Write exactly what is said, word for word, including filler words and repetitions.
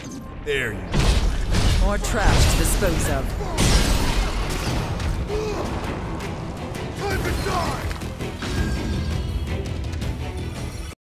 There you go. More trash to dispose of. Time to die!